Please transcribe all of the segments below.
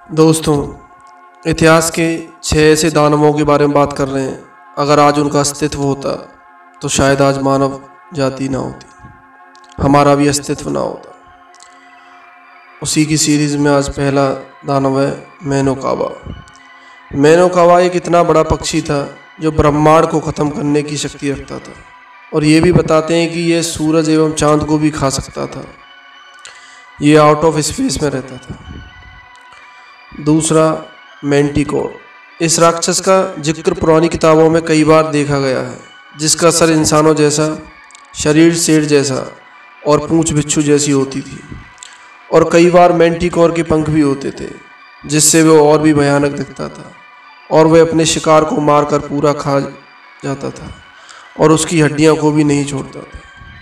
दोस्तों, इतिहास के 6 ऐसे दानवों के बारे में बात कर रहे हैं। अगर आज उनका अस्तित्व होता तो शायद आज मानव जाति ना होती, हमारा भी अस्तित्व ना होता। उसी की सीरीज़ में आज पहला दानव है मेनोकावा। मेनोकावा एक इतना बड़ा पक्षी था जो ब्रह्मांड को ख़त्म करने की शक्ति रखता था, और ये भी बताते हैं कि यह सूरज एवं चांद को भी खा सकता था। ये आउट ऑफ स्पेस में रहता था। दूसरा, मैंटिकोर। इस राक्षस का जिक्र पुरानी किताबों में कई बार देखा गया है, जिसका सर इंसानों जैसा, शरीर शेर जैसा और पूंछ बिच्छू जैसी होती थी, और कई बार मैंटिकोर के पंख भी होते थे, जिससे वो और भी भयानक दिखता था, और वह अपने शिकार को मारकर पूरा खा जाता था और उसकी हड्डियां को भी नहीं छोड़ता था।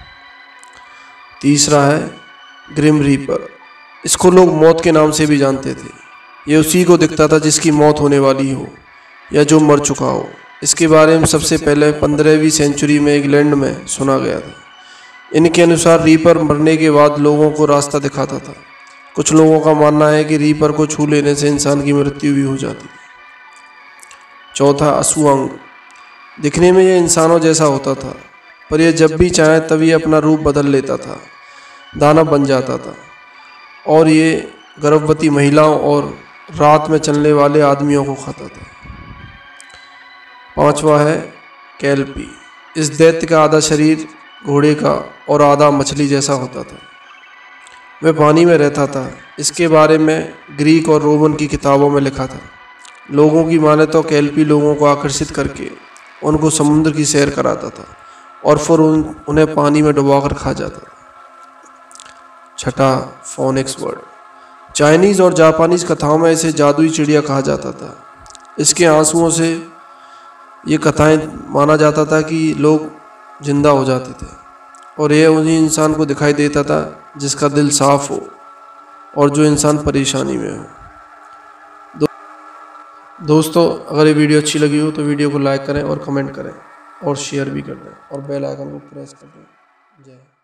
तीसरा है ग्रिम रीपर। इसको लोग मौत के नाम से भी जानते थे। ये उसी को दिखता था जिसकी मौत होने वाली हो या जो मर चुका हो। इसके बारे में सबसे पहले 15वीं सेंचुरी में इंग्लैंड में सुना गया था। इनके अनुसार रीपर मरने के बाद लोगों को रास्ता दिखाता था। कुछ लोगों का मानना है कि रीपर को छू लेने से इंसान की मृत्यु भी हो जाती थी। चौथा, असुअंग। दिखने में ये इंसानों जैसा होता था, पर यह जब भी चाहे तब ये अपना रूप बदल लेता था, दानव बन जाता था, और ये गर्भवती महिलाओं और रात में चलने वाले आदमियों को खाता था। पांचवा है कैल्पी। इस दैत्य का आधा शरीर घोड़े का और आधा मछली जैसा होता था। वह पानी में रहता था। इसके बारे में ग्रीक और रोमन की किताबों में लिखा था। लोगों की माने तो कैल्पी लोगों को आकर्षित करके उनको समुद्र की सैर कराता था और फिर उन्हें पानी में डुबाकर खा जाता था। छठा, फोनिक्स बर्ड। चाइनीज़ और जापानीज़ कथाओं में इसे जादुई चिड़िया कहा जाता था। इसके आंसुओं से ये कथाएं माना जाता था कि लोग जिंदा हो जाते थे, और यह उन्हीं इंसान को दिखाई देता था जिसका दिल साफ हो और जो इंसान परेशानी में हो। दोस्तों, अगर ये वीडियो अच्छी लगी हो तो वीडियो को लाइक करें और कमेंट करें और शेयर भी कर दें और बेल आइकन को प्रेस कर दें। जय हिंद।